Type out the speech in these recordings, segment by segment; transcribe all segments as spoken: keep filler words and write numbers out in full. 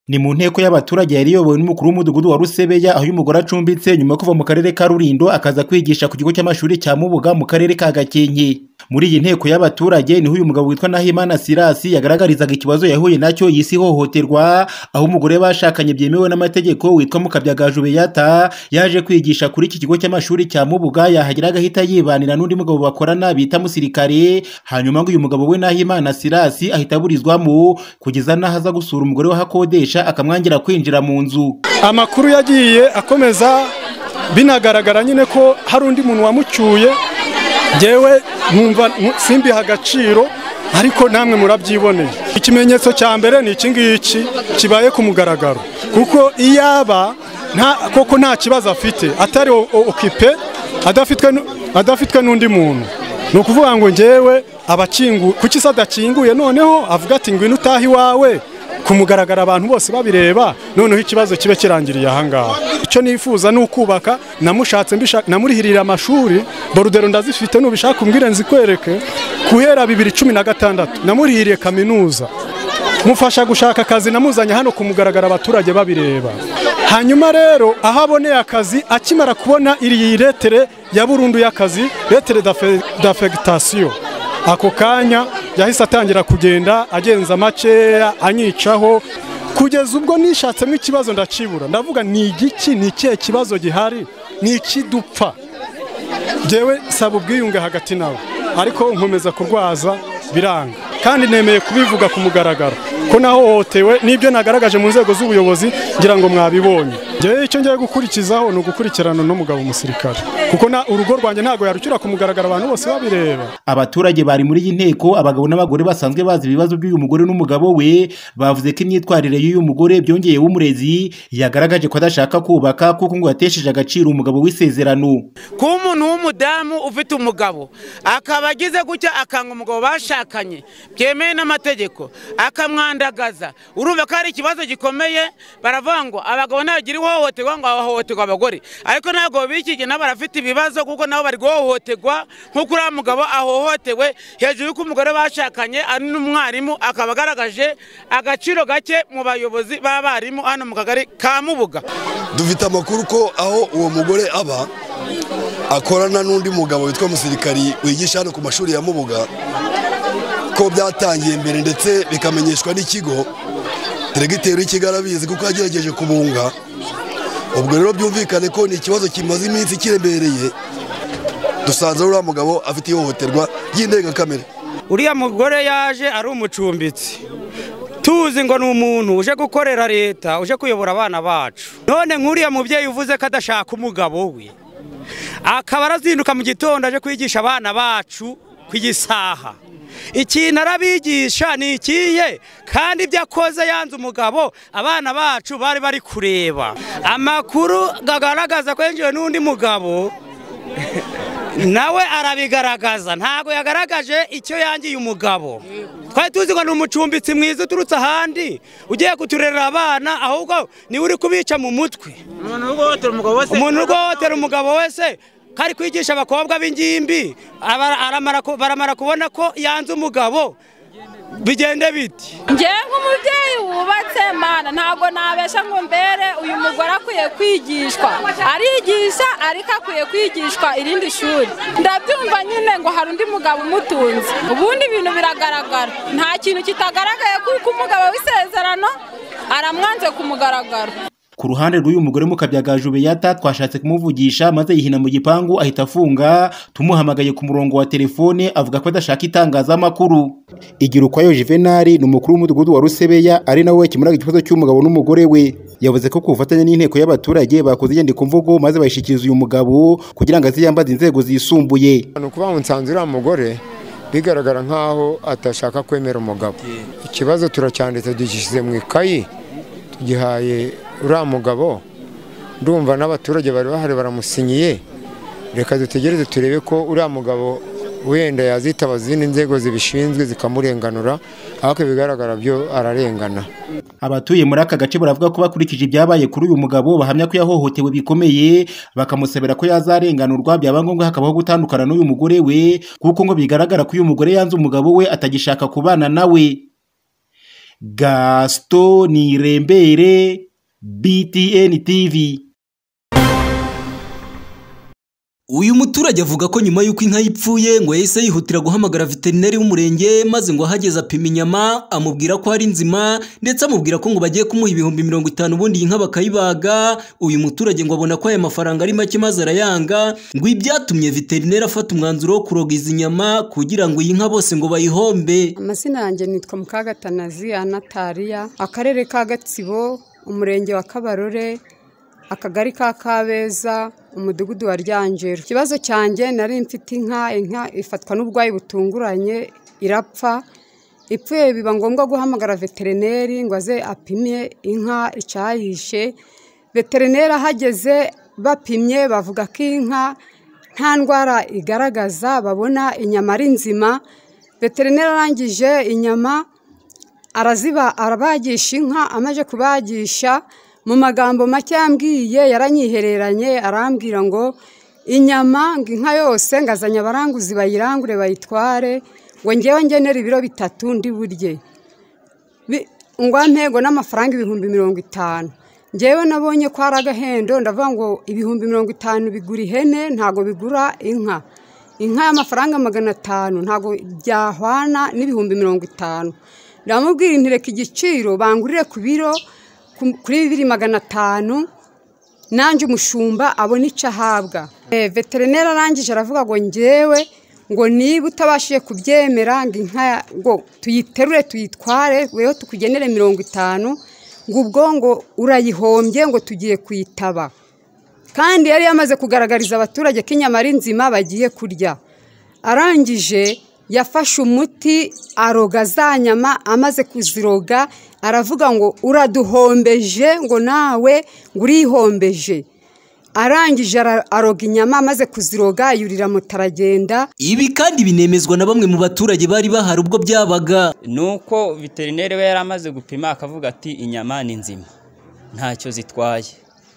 Ni mu nteko y'abaturage yari yobowe n'umukuru w'umudugudu wa Rusebeya aho uyu mugore acumbitse nyuma yo kuva mu karere ka Rulindo akaza kwigisha ku kigo cy'amashuri cya Mubuga mu karere ka Gakenke. Muri iyi nteko y'abaturage niho uyu mugabo witwa Nahimana Silas yagaragarizaga ikibazo yahuye nacyo yisi hohoterwa aho umugore bashakanye byemewe n'amategeko witwa Mukabyagaju Beyata yaje kwigisha kuri iki kigo cy'amashuri cya Mubuga yahagira agahita yibanira n'undi mugabo bakorana bita musirikare, hanyuma ngo uyu mugabo we Nahimana Silas ahita burizwamo kugeza nahaza gusura umugore wahakodesha akamwangira kwinjira mu nzu. Amakuru yagiye akomeza binagaragara nyine ko hari undi muntu wamucyuye, jewe numva simbi hagaciro ariko namwe murabyiboneye. Ikimenyetso cya mbere ni iki ngiki kibaye ku mugaragaro, kuko iyaba nta koko nta kibazo afite atari okipe adafitwe adafitwe n'undi muntu, no kuvuga ngo njewe abakingu kuki sadakinguye noneho avuga ati ngwino utahi wawe kumugaragara abantu bose babireba, noneho ikibazo kibe kirangiriye ahangaha. Icyo nifuza ni ukubaka, namushatse mbishaka namurihirira amashuri borudero ndazifite n'ubishaka umbwire nzikwereke kuhera bibiri cumi na gatandatu namurihiriye kaminuza, mufasha gushaka akazi namuzanye hano kumugaragara abaturage babireba. Hanyuma rero aho aboneye akazi akimara kubona iri letere ya burundu y'akazi, letere d'affectation, ako kanya yahise atangira kugenda agenza makeya anyicaho kugeza ubwo nishatsemo ikibazo ndakibura. Ndavuga ni igiki, ni ikihe kibazo gihari, ni iki dupfa. Jewe saba ubwiyunge hagati nawe, ariko nkomeza kurwaza biranga, kandi nemeye kubivuga ku mugaragaro ko nahohotewe n'ibyo nagaragaje mu nzego z'ubuyobozi ngira ngo mwabibonye. Jewe icyo ngiye gukurikizaho no gukurikirana n'umugabo umusirikare, kuko na urugo rwanjye ntago yarucyura ku mugaragaro abantu bose babireba. Abaturage bari muri iyi nteko, abagabo n'abagore basanzwe bazi ibibazo by'uyu mugore n'umugabo we, bavuze ko imyitwarire y'uyu mugore byongeye w'umurezi yagaragaje ko adashaka kubaka kuko ngo yatesheje agaciro umugabo w'isezerano. Ku umuntu w'umudamu ufite umugabo akaba agize gutya akanga umugabo bashakanye byemeye n'amategeko akamwandagaza, urumva ko ari ikibazo gikomeye. Baravuga ngo abagabo nagira ihohoterwa ngo ahohoterwa abagore, ariko ntabwo bikije n'abarafite ibibazo kuko nabo bari guhohoterwa nkuko uriya mugabo ahohotewe hejuru y'uko umugore bashakanye ari n'umwarimu akaba agaragaje agaciro gake mu bayobozi b'abarimu hano mu kagari ka Mubuga. Dufite amakuru ko aho uwo mugore aba akorana n'undi mugabo witwa musirikari wigisha hano ku mashuri ya Mubuga, ko byatangiye mbere ndetse bikamenyeshwa n'ikigo diregiteri w'ikigarabizi kuko yagerageje kubunga. Ubwo rero byumvikane ko ni ikibazo kimaze iminsi kiremereye. Dusanze uriya mugabo afite ihohoterwa ry'indengakamere. Uriya mugore yaje ari umucumbitsi, tuzi ngo ni umuntu uje gukorera leta, uje kuyobora abana bacu. None nk'uriya mubyeyi uvuze ko adashaka umugabo we, akaba arazinduka mu gitondo aje kwigisha abana bacu kwigisaha. Ikintu arabigisha ni ikiye, kandi ibyo akoze yanze umugabo abana bacu bari bari kureba. Amakuru gagaragaza ko yenjewe n'undi mugabo nawe arabigaragaza, ntago yagaragaje icyo yangiye umugabo. Twari tuzi ngo ni umucumbitsi mwiza uturutse ahandi ugiye kuturerera abana, ahubwo ni uri kubica mu mutwe. Umuntu urwohotera umugabo wese kari kwigisha abakobwa b'ingimbi baramara kubona ko yanze umugabo, bigende biti. Nge nk'umubyeyi wubatse mana ntago nabesha ngo mbere uyu mugore akwiye kwigishwa, arigisha ariko akwiye kwigishwa irindi shuri. Ndabyumva nyine ngo hari undi mugabo umutunze, ubundi ibintu biragaragara, nta kintu kitagaragaye kuko umugabo w'isezerano aramwanze ku mugaragaro. Ku ruhande rw'uyu mugore Mukabyagaju Beyata twashatse kumuvugisha maze yihina mu gipangu ahita afunga. Tumuhamagaye ku murongo wa telefone avuga ko adashaka itangazamakuru. Igirukwayo Juvenal ni umukuru w'umudugudu wa Rusebeya ari nawe kimuraga ikibazo cy'umugabo n'umugore we, yavuze ko kufatanya n'inteko y'abaturage bakoze inyandiko mvugo maze bayishikiriza uyu mugabo kugira ngo aziyambaze inzego zisumbuye. No kuba unsanze uriya mugore bigaragara nkaho atashaka kwemera umugabo. Ikibazo turacyanditse dugishize mu ikayi tugihaye uriya mugabo, ndumva n'abaturage bari bahari baramusinyiye. Reka dutegereze turebe ko uriya mugabo wenda yazitaba izindi nzego zibishinzwe zikamurenganura, ariko bigaragara byo ararengana. Abatuye muri aka gace baravuga ko bakurikije ibyabaye kuri uyu mugabo bahamya ko yahohotewe bikomeye, bakamusabira ko yazarenganurwa byaba ngombwa hakabaho gutandukana n'uyu mugore we, kuko ngo bigaragara ko uyu mugore yanze umugabo we atagishaka kubana nawe. Gaston Nirembere, B T N T V. Uyu muturage avuga ko nyuma y'uko inka yipfuye ngo yahise yihutira guhamagara veterineri w'umurenge maze ngo ahageze apima inyama amubwira ko ari nzima ndetse amubwira ko ngo bagiye kumuha ibihumbi mirongo itanu ubundi iyi nka bakayibaga. Uyu muturage ngo abona ko aya mafaranga ari make maze arayanga, ngo ibyatumye veterineri afata umwanzuro wo kuroga izi nyama kugira ngo iyi nka bose ngo bayihombe. Amazina yanjye nitwa Mukagatanazi Anatariya, akarere ka Gatsibo, umurenge wa Kabarore, akagari ka Kabeza, umudugudu wa Ryangero. Ikibazo cyanjye nari mfite inka, inka ifatwa n'ubwayi butunguranye irapfa. Ipfuye biba ngombwa guhamagara veterineri ngo aze apimye inka icyayishe. Veterineri ahageze bapimye bavuga ko inka nta ndwara igaragaza, babona inyama ari nzima. Veterineri arangije inyama araziba arabagisha inka, amaje kubagisha mu magambo make yambwiye yaranyihereranye arambwira ngo inyama ngo inka yose ngazanya abaranguzi bayirangure bayitware ngo ngewe ngenera ibiro bitatu ndi burye ngo ampego n'amafaranga ibihumbi mirongo itanu. Ngewe nabonye ko ari agahendo ndavuga ngo ibihumbi mirongo itanu bigura ihene ntago bigura inka. Inka y'amafaranga magana atanu ntago byahwana n'ibihumbi mirongo itanu. Ndamubwira intireka igiciro bangurire ku biro kuri bibiri magana atanu nanje umushumba abona icyo ahabwa. E, veterineri arangije aravuga ngo ngewe ngo niba utabashije kubyemera ngo inka ngo tuyiterure tuyitware weho tukugenere mirongo itanu ngo ubwo ngo urayihombye ngo tugiye kuyitaba. Kandi yari yamaze kugaragariza abaturage ko inyama ari nzima bagiye kurya. Arangije yafashe umuti aroga za nyama, amaze kuziroga aravuga ngo uraduhombeje ngo nawe ngo urihombeje. Arangije aroga inyama amaze kuziroga yurira mutaragenda. Ibi kandi binemezwa na bamwe mu baturage bari bahari ubwo byabaga. Nuko veterineri we yari amaze gupima akavuga ati inyama ni nzima ntacyo zitwaye.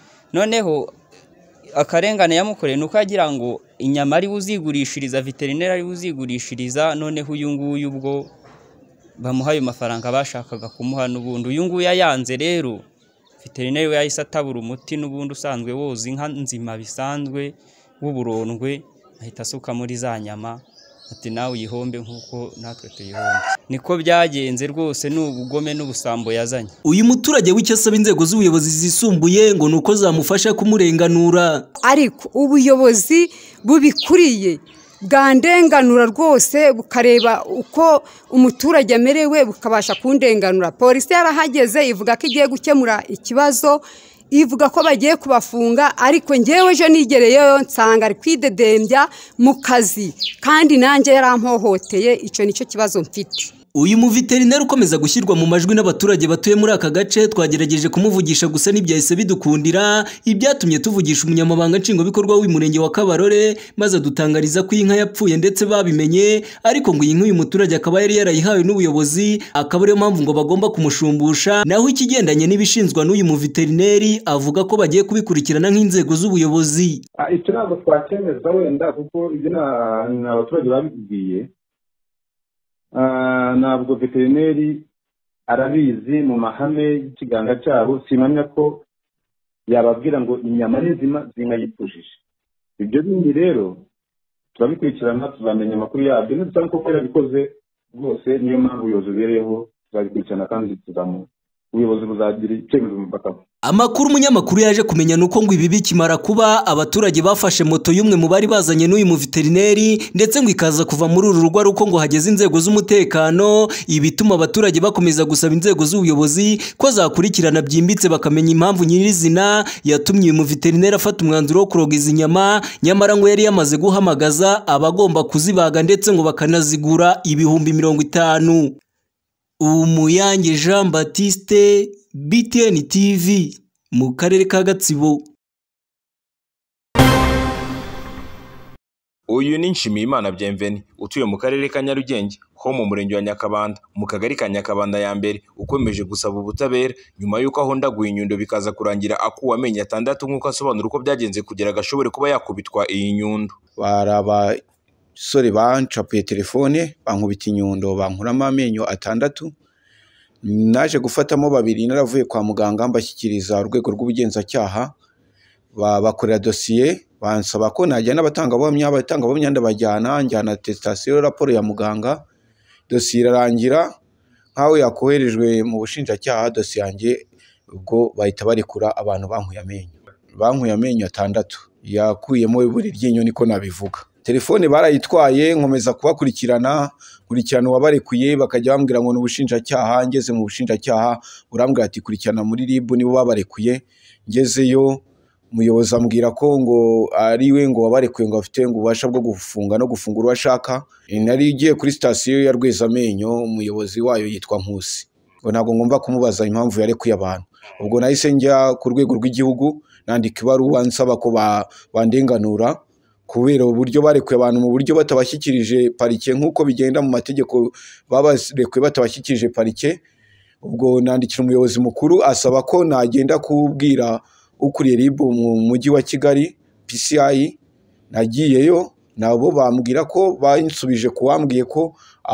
Noneho akarengane yamukoreye nuko agira ngo inyama ari uzigurishiriza, veterineri ari uzigurishiriza. Noneho uyu nguyu ubwo bamuhaye amafaranga bashakaga kumuha n'ubundi uyu nguyu yayanze. Rero veterineri we yahise atabura umuti n'ubundi usanzwe woza inka nzima bisanzwe w'uburondwe, ahita asuka muri za nyama ati nawe uyihombe nk'uko natwe tuyihombe. Niko byagenze rwose, n'ubugome n'ubusambo yazanye. Uyu muturage w'icyo asaba inzego z'ubuyobozi zisumbuye ngo nuko zamufasha kumurenganura. Ariko ubuyobozi bubikuriye bwandenganura rwose bukareba uko umuturage amerewe bukabasha kundenganura. Polisi yarahageze ivuga ko igiye gukemura ikibazo, ivuga ko bagiye kubafunga, ariko ngewe je nigereyeyo nsanga ari kwidedembya mu kazi kandi nanjye yarampohoteye. Icyo nicyo kibazo mfite. Uyu muviterineri ukomeza gushyirwa mu majwi n'abaturage batuye muri aka gace twagerageje kumuvugisha gusa n'ibyahise bidukundira. Ibyatumye tuvugisha umunyamabanga nshingwabikorwa w'umurenge wa Kabarore maze adutangariza ko inka yapfuye ndetse babimenye, ariko ngo iyi nka uyu muturage akaba yari yarayihawe n'ubuyobozi, akaba ariyo mpamvu ngo bagomba kumushumbusha. Naho ikigendanye n'ibishinzwa n'uyu muviterineri avuga ko bagiye kubikurikirana nk'inzego z'ubuyobozi. Icyo ntabwo twakemeza wenda kuko ibyo n'abaturage babibwiye. Ntabwo veterineri arabizi mu mahame y'ikiganga cyabo, simamya ko yababwira ngo inyama ni nzima zinka yipfujije. Ibyo bindi rero turabikurikirana tuzamenya amakuru yabyo, ndetse ko yarabikoze rwose niyo mpamvu ubuyobozi bubereyeho tuzabikurikirana kandi tuzamu ubuyobozi buzagira icyemezo mupaka. Amakuru umunyamakuru yaje kumenya nuko ngo ibi bikimara kuba abaturage bafashe moto y'umwe mu bari bazanye n'uyu muviterineri ndetse ngo ikaza kuva muri uru rugo ruko ngo hageze inzego z'umutekano. Ibituma abaturage bakomeza gusaba inzego z'ubuyobozi ko zakurikirana byimbitse bakamenya impamvu nyirizina yatumye uyu muviterineri afata umwanzuro wo kuroga izi nyama, nyamara ngo yari yamaze guhamagaza abagomba kuzibaga ndetse ngo bakanazigura ibihumbi mirongo itanu. Umuyange Jean Baptiste, B T N T V, mu karere ka Gatsibo. Uyu ni Nshimiyimana Bienvenue utuye mu karere ka Nyarugenge ho mu murenge wa Nyakabanda mu kagari ka Nyakabanda ya mbere, ukomeje gusaba ubutabera nyuma y'uko ahondaguye inyundo bikaza kurangira akuwe amenyo atandatu nk'uko asobanura uko byagenze kugira gashobore kuba yakubitwa iyi nyundo. Baraba sore bancapuye telefone bankubita inyundo bankuramo amenyo atandatu, naje gufatamo babiri naravuye kwa muganga mbashyikiriza urwego rw'ubugenzacyaha bakorera dosiye bansaba ko najyana abatangabuhamya abatangabuhamya ndabajyana njyana attestation raporo ya muganga dosiye irarangira nkaho yakoherejwe mu bushinjacyaha dosiye yanjye ubwo bahita barekura abantu bankuye amenyo bankuye amenyo atandatu yakuyemo buri ryinyo niko nabivuga telefone barayitwaye nkomeza kubakurikirana kurikirana wabarekuye bakajya bambwira ngo n'ubushinjacyaha ngeze mu bushinjacyaha urambwira ati kurikirana muri R I B nibo babarekuye ngezeyo umuyobozi ambwira ko ngo ari we ngo wabarekuye ngo afite ngo ubasha bwo gufunga no gufungura uwashaka nari igiye kuri station ya Rwezamenyo umuyobozi wayo yitwa Nkusi ngo ntabwo ngomba kumubaza impamvu yarekuye abantu ubwo nahise njya ku rwego rw'igihugu nandika ibaruwa nsaba ko bandenganura kubera uburyo barekuye abantu mu buryo batabashyikirije parike nk'uko bigenda mu mategeko babarekuye batabashyikirije parike ubwo nandikira umuyobozi mukuru asaba ko nagenda kubwira ukuriye R I B mu mujyi wa Kigali P C I nagiyeyo nabo bambwira ko bansubije kuwambwiye ko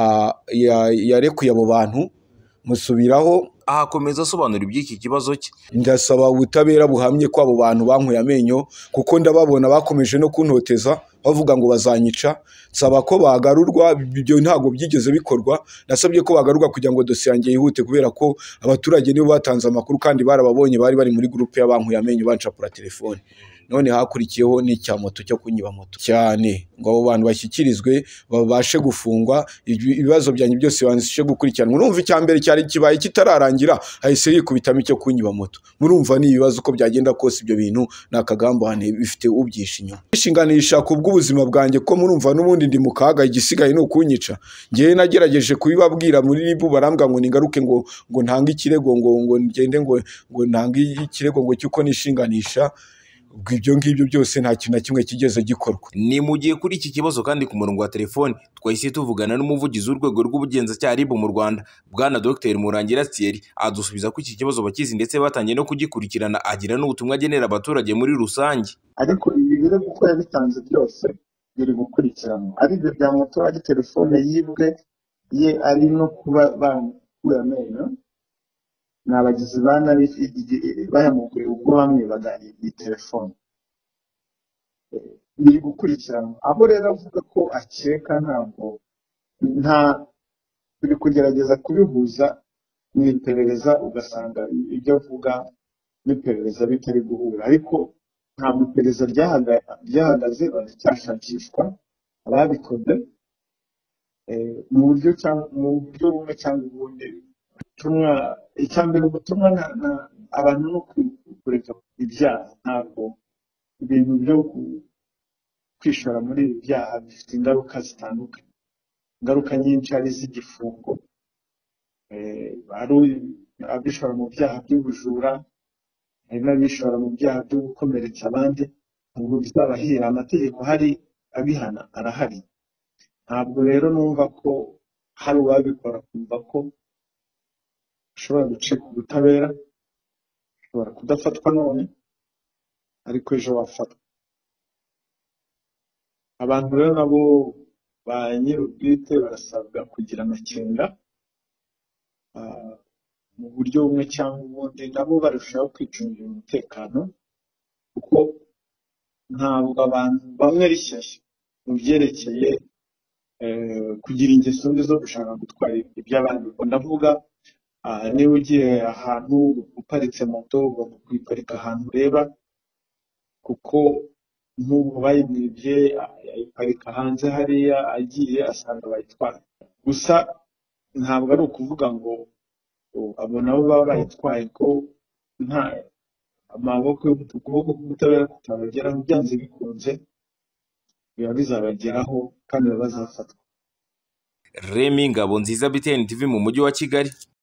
yarekuye abo bantu musubiraho ahakomeza asobanura iby'iki kibazo cye ndasaba ubutabera buhamye ko abo bantu bankuye amenyo kuko ndababona bakomeje no kuntoteza bavuga ngo bazanyica nsaba ko bagarurwa ibyo ntago byigeze bikorwa nasabye ko bagarurwa kugira ngo dosiye yanjye yihute kubera ko abaturage nibo batanze amakuru kandi barababonye bari bari muri groupe y'abankuye amenyo bancapura telefone none hakurikiyeho n'icya moto cyo kunyiba moto cyane ngo abo bantu bashyikirizwe babashe gufungwa ibibazo byanyu byose banshe gukurikirana murumva icya mbere cyari kibaye kitararangira hahise yikubitamo icyo kunyiba moto murumva ni ibibazo ko byagenda kose ibyo bintu nakagambane bifite ubyisha inyuma ishinganisha ku bw'ubuzima bwanjye ko murumva n'ubundi ndi mu kaga igisigaye no kunyica ngiye nagerageje kubibabwira muri R I B barambwa ngo ningaruke ngo ngo ntanga ikirego ngo ngo ngende ngo ngo ntanga ikirego ngo cyuko nishinganisha ibyo ngibyo byose nta kintu na kimwe kigeze gikorwa. Ni mu gihe kuri iki kibazo kandi ku murongo wa telefone twahise tuvugana n'umuvugizi w'urwego rw'ubugenzacyaha R I B mu Rwanda bwana Dr Murangira Thierry adusubiza ko iki kibazo bakizi ndetse batangiye no kugikurikirana agira n'ubutumwa agenera abaturage muri rusange. Ariko ibi biro gukora bitanze byose biri gukurikiranwa ari byo bya muturage telefone yibwe ye ari no kuba bakuye amenyo n'abagizi bana bayamukuye ubwo bamwe baganye iyi telefone biri gukurikiranwa abo rero avuga ko akeka ntabwo nta turi kugerageza kubihuza mu iperereza ugasanga ibyo avuga n'iperereza bitari guhura ariko ntabwo iperereza ryahagaze baracyashakishwa ababikoze mu buryo mu buryo bumwe cyangwa ubundi ubutumwa icyambere ubutumwa abantu no kureka ibyaha ntabwo ibintu byo kwishora muri ibi byaha bifite ingaruka zitandukanye ingaruka nyinshi ari iz'igifungo ari abishora mu byaha by'ubujura hari n'abishora mu byaha byo gukomeretsa abandi ntabwo bizabahira amategeko hari abihana arahari ntabwo rero numva ko hari uwabikora kumva ko ushobora gucika ubutabera ushobora kudafatwa none ariko ejo wafatwa abantu rero nabo ba nyir'ubwite barasabwa kugira amakenga mu buryo bumwe cyangwa ubundi nabo barushaho kwicungira umutekano kuko ntabwo abantu bamwe ari shyashya mu byerekeye kugira ingeso mbi zo gushaka gutwara iby'abandi ndavuga niba ugiye ahantu uparitse moto ugomba kuyiparika ahantu ureba kuko nk'ubu bayimwibye ayiparika hanze hariya agiye asanga bayitwara gusa ntabwo ari ukuvuga ngo abo nabo baba bayitwaye ko nta amaboko ukuboko k'ubutabera kutabageraho byanze bikunze biba bizabageraho kandi bazafatwa. Remy Ngabonziza B T N T V mu mujyi wa Kigali.